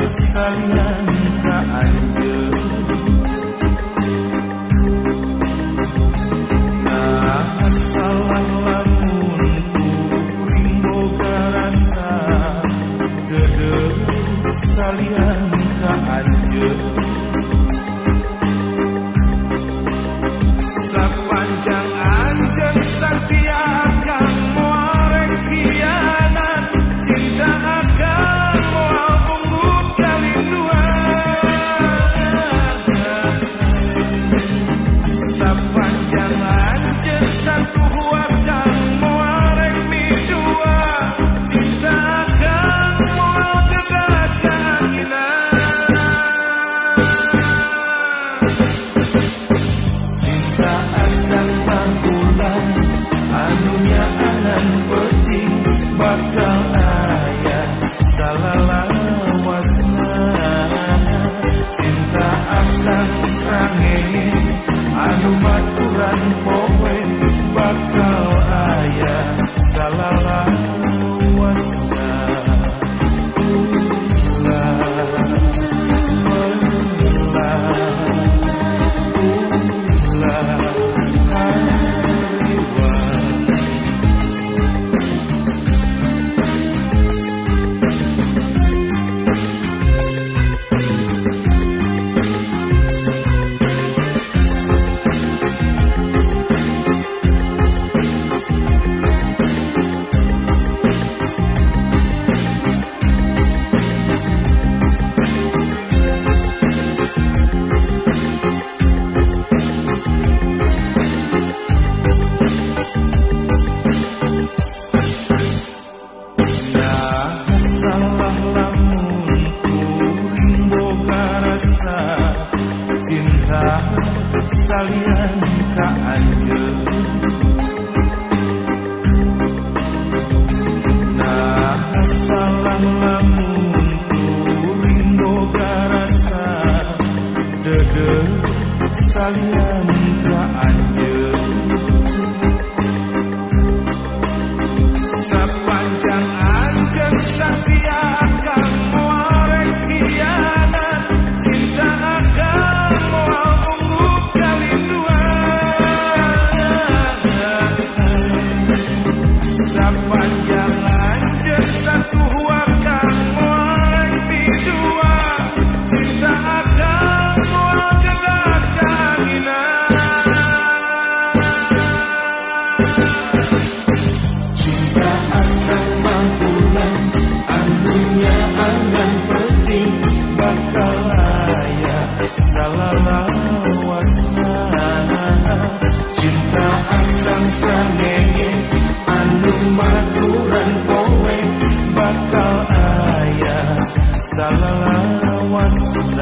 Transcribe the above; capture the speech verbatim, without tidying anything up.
salian ka anjeun. Nah salah lamun kuring boga rasa dedeuh salian ka anjeun. Sapanjang anjeun satia akan moal khianat, cinta akan moal unggut kalinduan. Sapanjang anjeun satuhu akan moal midua, cinta akan moal gerak kaanginan. Cinta akan manggulan anunya anan penting bakal aya salalawasna. Cinta akan srangenge anu baturan poe bakal aya salalawasna. Ulah ulah ulah hariwan. Nah salah lamun kuring boga rasa cinta salian ka anjeun. Nah salah lamun kuring boga rasa dedeuh salian ka anjeun. Sapanjang anjeun satia akan moal khianat, cinta akan moal unggut kalinduan. Sapanjang anjeun satuhu akan moal midua, cinta akan moal gerak kaanginan. Cinta akan manggulan anunya angan penting bakal aya salalawasna. Cinta akan srangenge anu maturan poe bakal aya salalawasna.